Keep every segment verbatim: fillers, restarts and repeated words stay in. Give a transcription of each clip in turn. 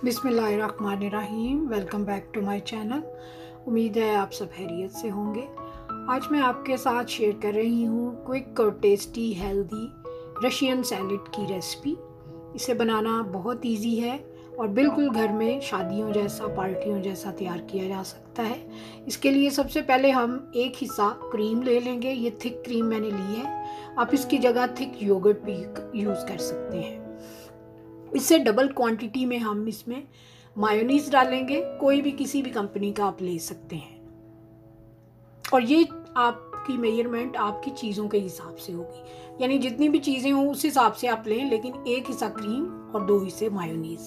बिस्मिल्लाहिर्रहमानिर्रहीम। Welcome back to my channel. उम्मीद है आप सब खैरियत से होंगे। आज मैं आपके साथ शेयर कर रही हूँ क्विक और टेस्टी हेल्दी रशियन सैलेड की रेसिपी। इसे बनाना बहुत इजी है और बिल्कुल घर में शादियों जैसा, पार्टियों जैसा तैयार किया जा सकता है। इसके लिए सबसे पहले हम एक हिस्सा क्रीम ले लेंगे। ये थिक क्रीम मैंने ली है। आप इसकी जगह थिक योगर्ट भी यूज़ कर सकते हैं। इससे डबल क्वांटिटी में हम इसमें मायोनीज डालेंगे। कोई भी किसी भी कंपनी का आप ले सकते हैं और ये आपकी मेजरमेंट आपकी चीज़ों के हिसाब से होगी, यानी जितनी भी चीज़ें हों उस हिसाब से आप लें, लेकिन एक हिस्सा क्रीम और दो हिस्से मायोनीज।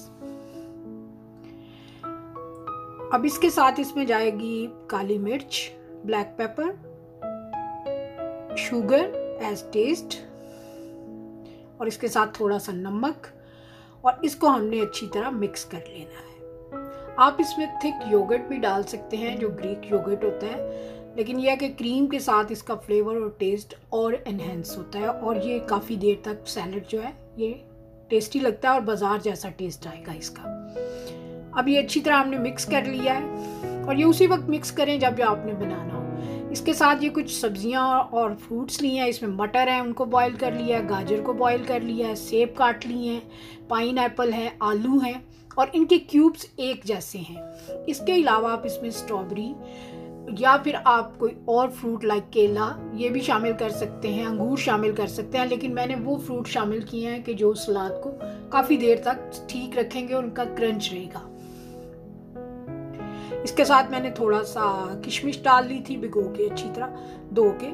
अब इसके साथ इसमें जाएगी काली मिर्च, black pepper, sugar as taste और इसके साथ थोड़ा सा नमक, और इसको हमने अच्छी तरह मिक्स कर लेना है। आप इसमें थिक योगर्ट भी डाल सकते हैं जो ग्रीक योगर्ट होता है, लेकिन यह है कि क्रीम के साथ इसका फ्लेवर और टेस्ट और एनहेंस होता है और ये काफ़ी देर तक सैलेड जो है ये टेस्टी लगता है और बाजार जैसा टेस्ट आएगा इसका। अब ये अच्छी तरह हमने मिक्स कर लिया है और ये उसी वक्त मिक्स करें जब आपने बनाना हो। इसके साथ ये कुछ सब्जियां और फ्रूट्स लिए हैं। इसमें मटर है, उनको बॉईल कर लिया है, गाजर को बॉईल कर लिया है, सेब काट लिए हैं, पाइन एप्पल है, आलू हैं और इनके क्यूब्स एक जैसे हैं। इसके अलावा आप इसमें स्ट्रॉबेरी या फिर आप कोई और फ्रूट लाइक केला ये भी शामिल कर सकते हैं, अंगूर शामिल कर सकते हैं, लेकिन मैंने वो फ्रूट शामिल किए हैं कि जो सलाद को काफ़ी देर तक ठीक रखेंगे और उनका क्रंच रहेगा। इसके साथ मैंने थोड़ा सा किशमिश डाल ली थी भिगो के, अच्छी तरह धो के।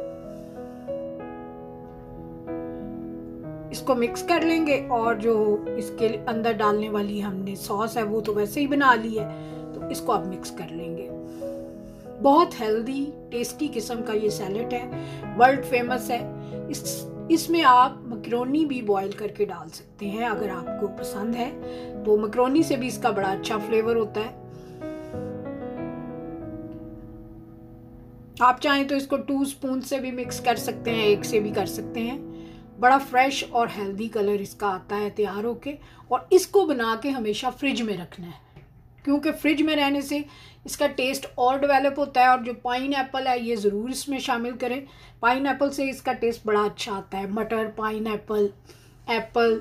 इसको मिक्स कर लेंगे और जो इसके अंदर डालने वाली हमने सॉस है वो तो वैसे ही बना ली है, तो इसको अब मिक्स कर लेंगे। बहुत हेल्दी टेस्टी किस्म का ये सैलेड है, वर्ल्ड फेमस है। इस इसमें आप मैक्रोनी भी बॉईल करके डाल सकते हैं अगर आपको पसंद है, तो मैक्रोनी से भी इसका बड़ा अच्छा फ्लेवर होता है। आप चाहें तो इसको टू स्पून से भी मिक्स कर सकते हैं, एक से भी कर सकते हैं। बड़ा फ्रेश और हेल्दी कलर इसका आता है तैयार होके, और इसको बना के हमेशा फ्रिज में रखना है क्योंकि फ्रिज में रहने से इसका टेस्ट और डेवलप होता है। और जो पाइन एप्पल है ये ज़रूर इसमें शामिल करें। पाइन एप्पल से इसका टेस्ट बड़ा अच्छा आता है। मटर, पाइन एप्पल, एप्पल,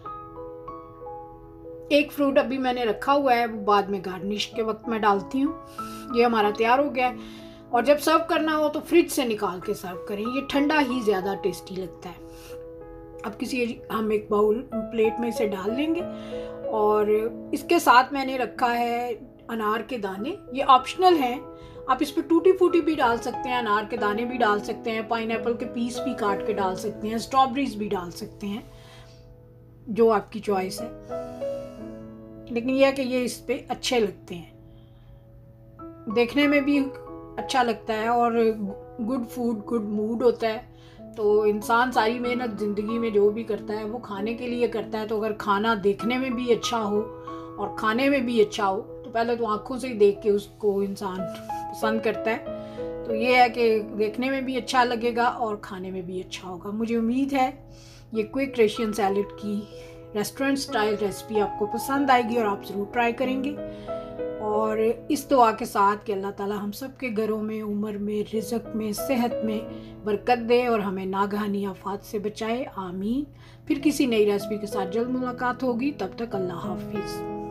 एक फ्रूट अभी मैंने रखा हुआ है, वो बाद में गार्निश के वक्त मैं डालती हूँ। ये हमारा तैयार हो गया है और जब सर्व करना हो तो फ्रिज से निकाल के सर्व करें, ये ठंडा ही ज़्यादा टेस्टी लगता है। अब किसी हम एक बाउल प्लेट में इसे डाल लेंगे और इसके साथ मैंने रखा है अनार के दाने। ये ऑप्शनल हैं, आप इस पर टूटी फूटी भी डाल सकते हैं, अनार के दाने भी डाल सकते हैं, पाइनएप्पल के पीस भी काट के डाल सकते हैं, स्ट्रॉबेरीज भी डाल सकते हैं, जो आपकी चॉइस है। लेकिन यह है कि ये इस पे अच्छे लगते हैं, देखने में भी अच्छा लगता है और गुड फूड गुड मूड होता है। तो इंसान सारी मेहनत ज़िंदगी में जो भी करता है वो खाने के लिए करता है, तो अगर खाना देखने में भी अच्छा हो और खाने में भी अच्छा हो तो पहले तो आँखों से ही देख के उसको इंसान पसंद करता है। तो ये है कि देखने में भी अच्छा लगेगा और खाने में भी अच्छा होगा। मुझे उम्मीद है ये क्विक रशियन सैलेड की रेस्टोरेंट स्टाइल रेसिपी आपको पसंद आएगी और आप ज़रूर ट्राई करेंगे। और इस दुआ के साथ कि अल्लाह ताला हम सब के घरों में, उम्र में, रिज़्क में, सेहत में बरकत दे और हमें नागहानी आफात से बचाए। आमीन। फिर किसी नई रेसिपी के साथ जल्द मुलाकात होगी, तब तक अल्लाह हाफिज़।